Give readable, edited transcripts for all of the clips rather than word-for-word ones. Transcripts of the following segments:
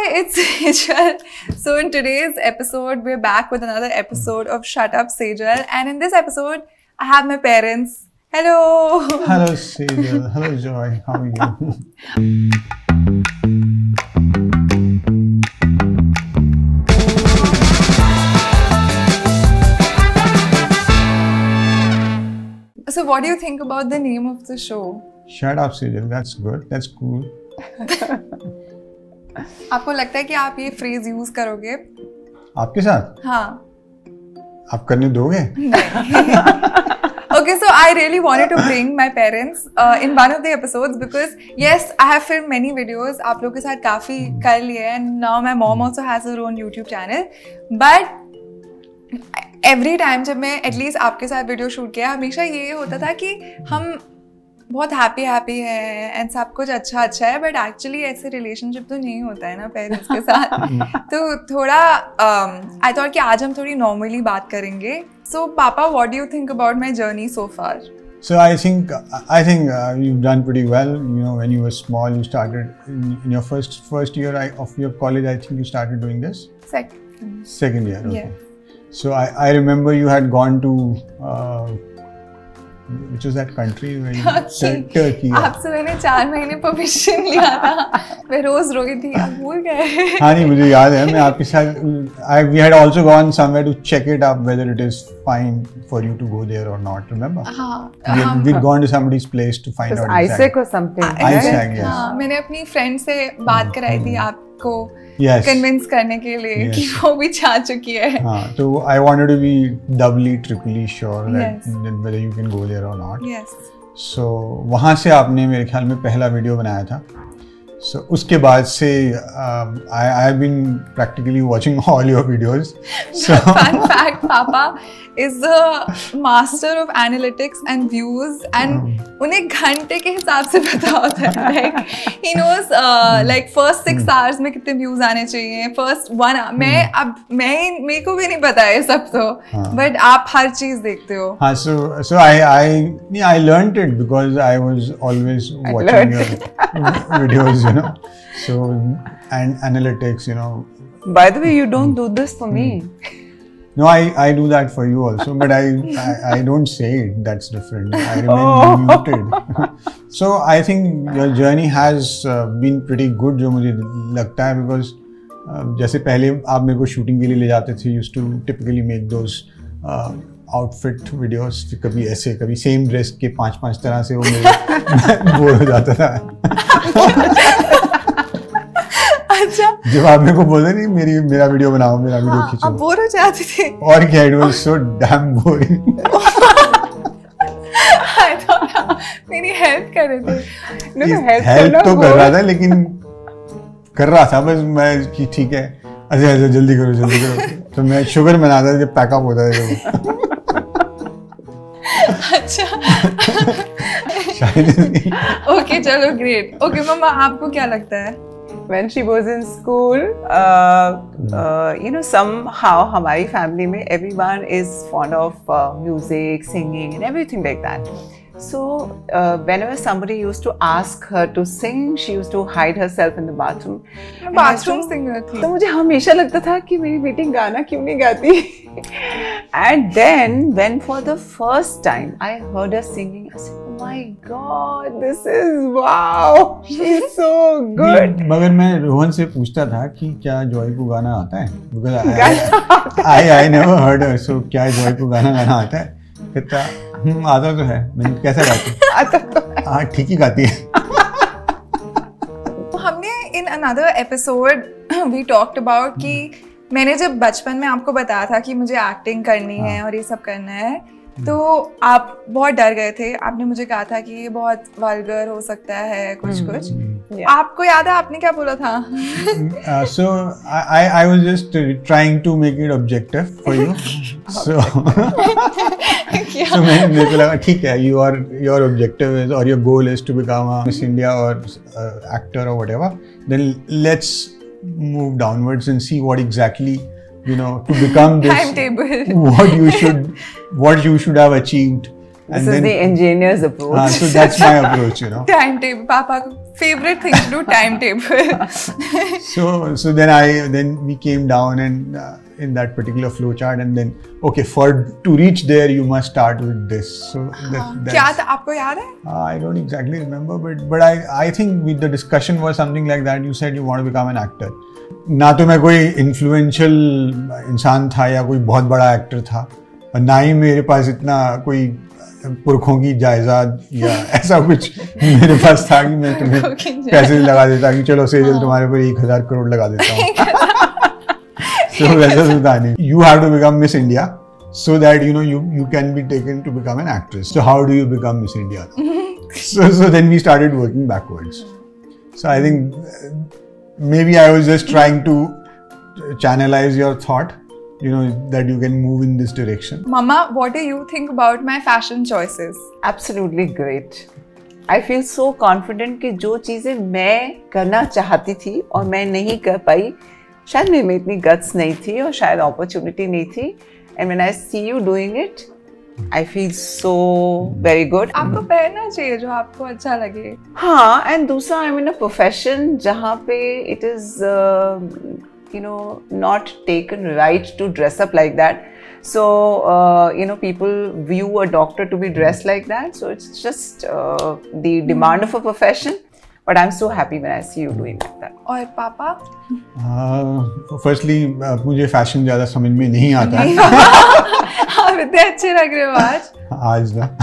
Hi, it's Sejal. So in today's episode, we're back with another episode of Shut Up Sejal. And in this episode, I have my parents. Hello. Hello Sejal. Hello Joy. How are you? So what do you think about the name of the show? Shut up Sejal. That's good. That's cool. आपको लगता है कि आप ये phrase use करोगे? आपके साथ? हाँ. आप करने दोगे? Okay, so I really wanted to bring my parents in one of the episodes because yes, I have filmed many videos. आप लोगों के साथ काफी कर लिए हैं. And now my mom also has her own YouTube channel. But every time जब मैं at least आपके साथ वीडियो शूट किया, हमेशा ये होता था कि हम बहुत हैप्पी है एंड सब कुछ अच्छा है, बट एक्चुअली ऐसे रिलेशनशिप तो नहीं होता है ना पेरेंट्स के साथ. तो थोड़ा आई थॉट कि आज हम थोड़ी नॉर्मली बात करेंगे. So papa, what do you think about my journey so far? So I think you've done pretty well. You know, when you were small, you started in your first year of your college. I think you started doing this. Second year. Okay. Yeah. So I remember you had gone to. Which was that country where you Turkey. आपसे मैंने 4 महीने permission लिया था. मैं रोज रोई थी. आप भूल गए? हाँ नहीं, मुझे याद है. मैं आपके साथ we had also gone somewhere to check it up whether it is fine for you to go there or not. Remember? हाँ. We'd gone to somebody's place to find out. Isaac or something. Isaac, yes. हाँ, मैंने अपनी friend से बात कराई थी आपको convince करने के लिए कि वो भी चाह चुकी है. हाँ, तो I wanted to be triply sure that whether you can go there or not. Yes. So वहाँ से आपने मेरे ख्याल में पहला वीडियो बनाया था. So उसके बाद से I have been practically watching all your videos. So fun fact, Papa is the master of analytics and views, and उन्हें घंटे के हिसाब से पता होता है. Like he knows like first 6 hours में कितने views आने चाहिए, first 1 hour. मेरे को भी नहीं पता है सब तो, but आप हर चीज देखते हो. हाँ, so I learned it because I was always watching your videos, you know. So and analytics, you know. By the way, you don't do this for me. No, I do that for you also, but I don't say it. That's different. I remain muted. So I think your journey has been pretty good, जो मुझे लगता है, because जैसे पहले आप मेरे को shooting के लिए ले जाते थे, used to typically make those outfit videos. कभी ऐसे, कभी सेम ड्रेस के 5 तरह से, वो मेरे बोर हो जाता था. अच्छा. जब आप मेरे को बोलते नहीं मेरा वीडियो बनाओ, मेरा वीडियो खींचो, आप बोर हो जाते थे. और क्या, it was so damn boring. I thought मेरी हेल्प कर रहे थे. हेल्प तो कर रहा था, लेकिन कर रहा था बस मैं कि ठीक है, अच्छा जल्दी करो. तो मैं शुगर बनाता था जब पैकअप होता था. अच्छा. ओके, चलो ग्रेट. ओके मम्मा, आपको क्या लगता है? When she was in school, you know, somehow हमारी family में everyone is fond of music, singing and everything like that. So whenever somebody used to ask her to sing, she used to hide herself in the bathroom. Bathroom singer थी. तो मुझे हमेशा लगता था कि मेरी बेटी गाना क्यों नहीं गाती. And then when for the first time I heard her singing, I said, oh my God, this is wow, she's so good. मगर मैं रोहन से पूछता था कि क्या जॉय को गाना आता है, because I never heard her. So क्या जॉय को गाना आता है? कहता आता तो है. मैंने कैसा गाती? आता तो है. हाँ, ठीक ही गाती है. हमने in another episode we talked about कि मैंने जब बचपन में आपको बताया था कि मुझे एक्टिंग करनी है और ये सब करना है, तो आप बहुत डर गए थे. आपने मुझे कहा था कि ये बहुत वल्गर हो सकता है कुछ. आपको याद है आपने क्या बोला था? So I was just trying to make it objective for you. So मेरे को लगा ठीक है, your objective is or your goal is to become a Miss India or actor or whatever. Then let's move downwards and see what exactly, you know, to become this timetable. what you should have achieved This is the engineer's approach. So that's my approach, you know. Timetable. Papa favorite thing to do, timetable. So then we came down and in that particular flow chart, and then okay, to reach there you must start with this. So क्या था आपको याद है? I don't exactly remember, but I think the discussion was something like that. You said you want to become an actor. ना तो मैं कोई influential इंसान था या कोई बहुत बड़ा एक्टर था, और ना ही मेरे पास इतना कोई पुरखों की जायदाद या ऐसा कुछ मेरे पास था कि मैं तुम्हें पैसे लगा देता कि चलो सेजल तुम्हारे पर 1000 करोड़ लगा देता हूँ. So वैसा होता नहीं. You have to become Miss India so that you can be taken to become an actress. So how do you become Miss India? So then we started working backwards. So I think maybe I was just trying to channelize your thought, that you can move in this direction. Mama, what do you think about my fashion choices? Absolutely great. I feel so confident कि जो चीज़ें मैं करना चाहती थी और मैं नहीं कर पाई, शायद मेरे में इतनी guts नहीं थी और शायद opportunity नहीं थी. And when I see you doing it, I feel so very good. आपको पहनना चाहिए जो आपको अच्छा लगे. हाँ, and दूसरा I'm in a profession जहाँ पे it is not taken right to dress up like that. So people view a doctor to be dressed like that. So it's just the demand of a profession. But I'm so happy when I see you doing like that. और पापा? Firstly, मुझे fashion ज़्यादा समझ में नहीं आता है. आप इतने अच्छे लग रहे हो आज. ना.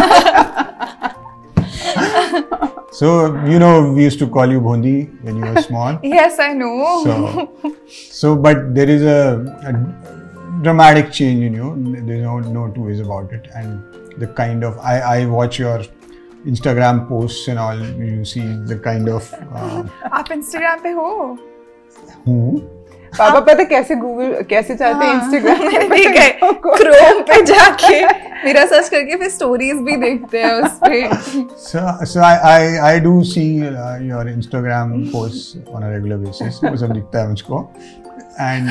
So we used to call you Bhondi when you were small. Yes, I know. So but there is a dramatic change in you. There's no two ways about it. And the kind of I watch your Instagram posts and all. You see the kind of. आप Instagram पे हो? पापा पता कैसे चाहते हैं Instagram में गए Chrome पे जाके मेरा सर्च करके फिर stories भी देखते हैं उस पे. So I do see your Instagram posts on a regular basis. वो सब दिखता है मुझको. And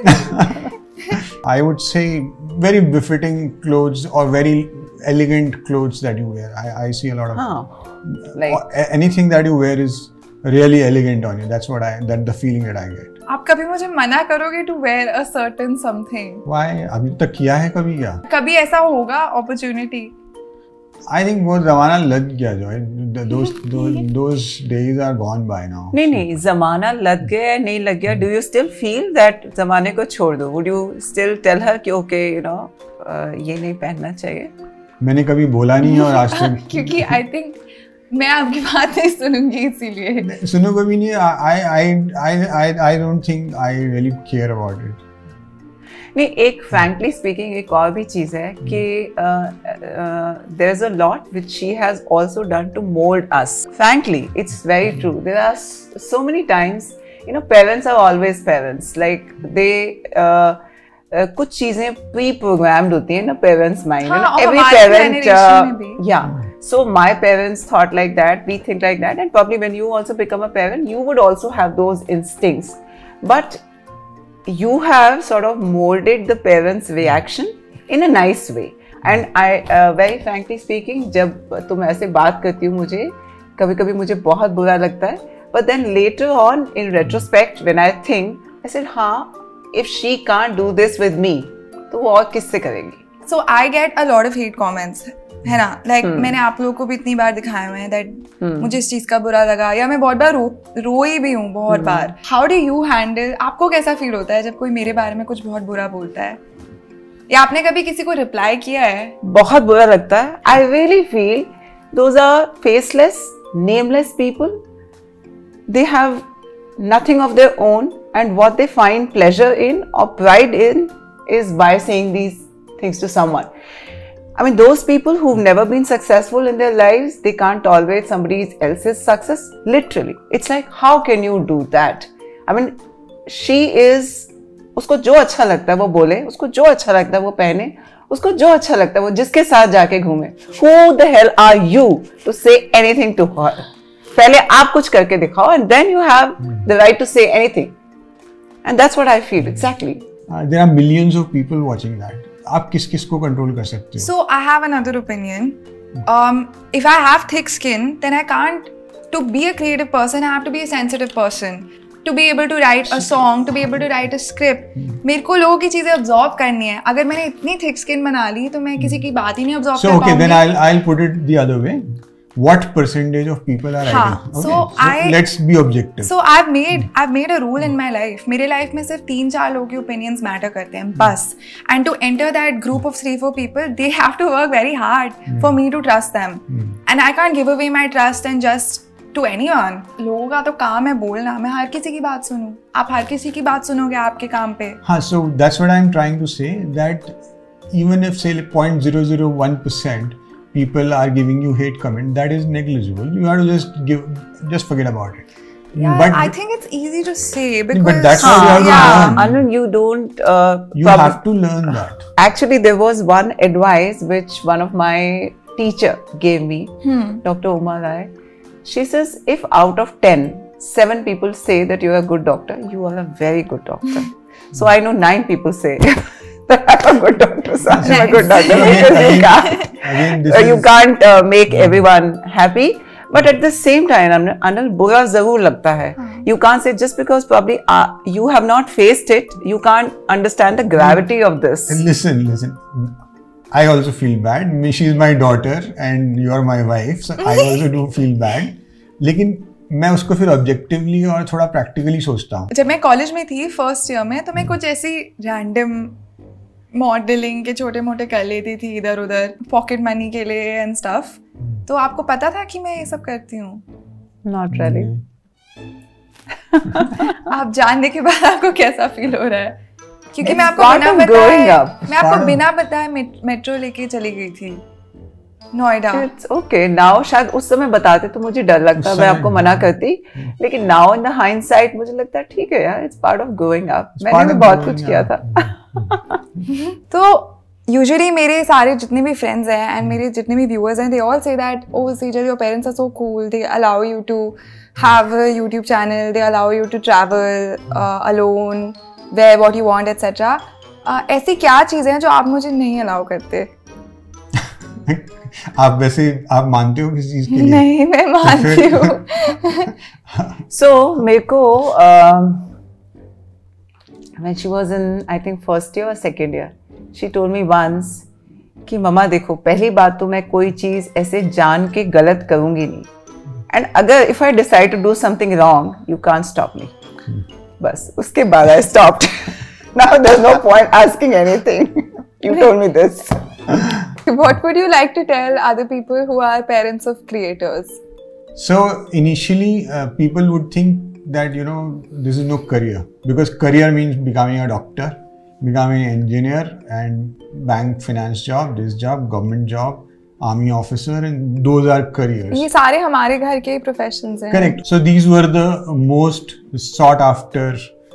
I would say very befitting clothes or very elegant clothes that you wear. I see a lot of like anything that you wear is really elegant on you. That's the feeling that I get. आप कभी मुझे मना करोगे to wear a certain something? Why? अभी तक किया है कभी क्या? कभी ऐसा होगा opportunity? I think वो ज़माना लग गया जो है. Those days are gone by now. नहीं ज़माना लग गया नहीं लग गया. Do you still feel that ज़माने को छोड़ दो? Would you still tell her कि okay ये नहीं पहनना चाहिए? मैंने कभी बोला नहीं और आज तक. क्योंकि I think मैं आपकी बात नहीं सुनूंगी इसीलिए. सुनो कभी नहीं. I don't think I really care about it. नहीं, एक frankly speaking एक और भी चीज़ है कि there is a lot which she has also done to mold us. Frankly, it's very true. There are so many times, parents are always parents. Like they कुछ चीज़ें pre-programmed होती हैं ना parents' mind. Every parent, So my parents thought like that. We think like that, and probably when you also become a parent, you would also have those instincts. But you have sort of molded the parents' reaction in a nice way. And I, very frankly speaking, जब तुम ऐसे बात करती हो मुझे कभी-कभी मुझे बहुत बुरा लगता है. But then later on, in retrospect, when I think, I said, हाँ, if she can't do this with me, तो वो और किससे करेगी? So I get a lot of hate comments. है ना, like मैंने आप लोगों को भी इतनी बार दिखाए हुए हैं that मुझे इस चीज का बुरा लगा या मैं बहुत बार रोई भी हूँ बहुत बार. How do you handle? आपको कैसा फील होता है जब कोई मेरे बारे में कुछ बहुत बुरा बोलता है? या आपने कभी किसी को रिप्लाई किया है? बहुत बुरा लगता है. I really feel those are faceless, nameless people. They have nothing of their own, and what they find pleasure in or pride in is by saying these things to someone. I mean, those people who've never been successful in their lives, they can't tolerate somebody else's success. Literally. It's like, how can you do that? I mean, she is, उसको जो अच्छा लगता है वो बोले, उसको जो अच्छा लगता है वो पहने, उसको जो अच्छा लगता है वो जिसके साथ जाके घूमे. Who the hell are you to say anything to her? पहले आप कुछ करके दिखाओ, and then you have the right to say anything. And that's what I feel, exactly. There are millions of people watching that. आप किस किस को control कर सकते हो? So I have another opinion. If I have thick skin, then I can't. To be a creative person, I have to be a sensitive person. To be able to write a song, to be able to write a script. मेरे को लोगों की चीजें absorb करनी है. अगर मैंने इतनी thick skin बना ली, तो मैं किसी की बात ही नहीं absorb कर पाऊंगी. So okay, then I'll put it the other way. What percentage of people are writing? Okay. So let's be objective. So I've made a rule in my life. मेरे life में सिर्फ 3-4 लोगों के opinions matter करते हैं बस. And to enter that group of 3-4 people, they have to work very hard for me to trust them. And I can't give away my trust and just to anyone. लोगों का तो काम है बोलना. मैं हर किसी की बात सुनूं. आप हर किसी की बात सुनोगे आपके काम पे. हाँ, so that's what I'm trying to say, that even if say 0.001% people are giving you hate comment, that is negligible. You have to just forget about it. Yeah, but I think it's easy to say because but that's what you have to learn. Anand, you don't. You have to learn that. Actually, there was one advice which one of my teacher gave me, Dr. Uma Rai. She says, if out of 10, 7 people say that you are a good doctor, you are a very good doctor. So I know 9 people say that I'm a good doctor, so I'm a good doctor. Because you can't make everyone happy. But at the same time, Anil, बुरा जरूर लगता है. You can't say just because probably you have not faced it, you can't understand the gravity of this. Listen. I also feel bad. She is my daughter and you are my wife, so I also do feel bad. लेकिन मैं उसको फिर objectively और थोड़ा practically सोचता हूँ. जब मैं कॉलेज में थी फर्स्ट ईयर में, तो मैं कुछ ऐसी रैंडम मॉडलिंग के छोटे मोटे कर लेती थी इधर उधर पॉकेट मनी के लिए एंड स्टफ. तो आपको पता था कि मैं ये सब करती हूँ? Not really. आप जानने के बाद आपको कैसा फील हो रहा है? क्योंकि मैं आपको बिना बताए मेट्रो लेके चली गई थी नोएडा. It's okay. Now शायद उस समय बताते तो मुझे डर लगता, मैं आपको मना करती. लेकिन now in the hindsight मुझे लगता है ठीक है यार, it's part of growing up. मैंने भी बहुत कुछ किया था. तो यूजुअली मेरे सारे जितने भी फ्रेंड्स हैं एंड मेरे जितने भी व्यूअर्स हैं, they all say that oh Sejal, your parents are so cool, they allow you to have a YouTube channel, they allow you to travel alone, where what you want etcetera. ऐसी क्या चीज़ें हैं जो आप मुझे नहीं अलाउ करते? आप वैसे आप मानते हो किसी चीज़ के लिए? नहीं, मैं मानती हूँ. So मेरे को when she was in I think first year or second year, she told me once कि मम्मा देखो, पहली बात तो मैं कोई चीज़ ऐसे जान के गलत करूँगी नहीं, and अगर if I decide to do something wrong, you can't stop me. बस उसके बाद I stopped. Now there's no point asking anything. You told me this. What would you like to tell other people who are parents of creators? So initially people would think that this is no career, because career means becoming a doctor, becoming an engineer, and bank finance job, this job, government job, army officer, and those are careers. ये सारे हमारे घर के professions हैं. Correct. So these were the most sought after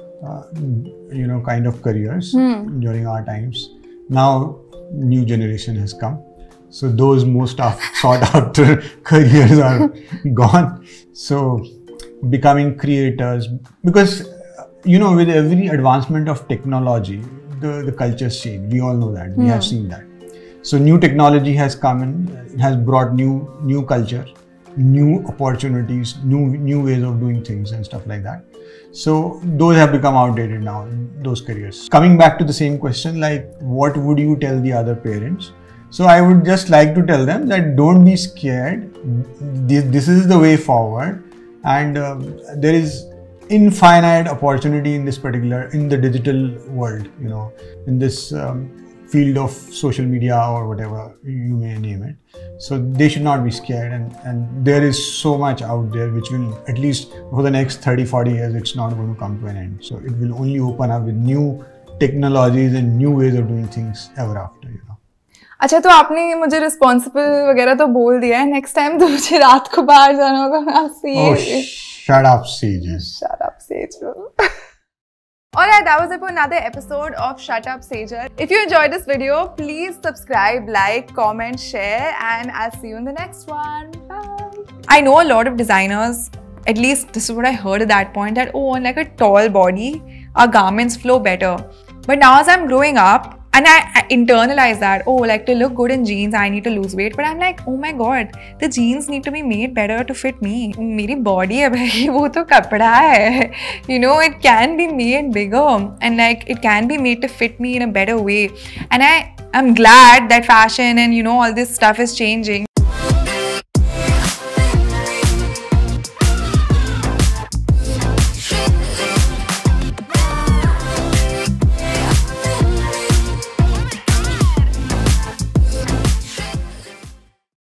kind of careers during our times. Now new generation has come, so those most sought after careers are gone. So becoming creators, because with every advancement of technology, the cultures change. We all know that. We have seen that. So new technology has come in, it has brought new culture, new opportunities, new ways of doing things and stuff like that. So those have become outdated now, those careers. Coming back to the same question, like what would you tell the other parents? So I would just like to tell them that don't be scared. This is the way forward, and there is infinite opportunity in the digital world, in this field of social media or whatever you may name it. So they should not be scared, and there is so much out there which will, at least for the next 30-40 years, it's not going to come to an end. So it will only open up with new technologies and new ways of doing things ever after. अच्छा, तो आपने मुझे responsible वगैरह तो बोल दिया है. Next time तो मुझे रात को बाहर जाना होगा. मैं आपसे ये shut up, Sejal. Shut up, Sejal. Alright, that was it for another episode of Shut Up Sejal. If you enjoyed this video, please subscribe, like, comment, share, and I'll see you in the next one. Bye. I know a lot of designers, at least this is what I heard at that point, that on like a tall body, our garments flow better. But now as I'm growing up, and I internalize that, oh, like to look good in jeans, I need to lose weight. But I'm like, oh my god, the jeans need to be made better to fit me. मेरी body है भाई, वो तो कपड़ा है. You know, it can be made bigger and like it can be made to fit me in a better way. And I'm glad that fashion and you know all this stuff is changing.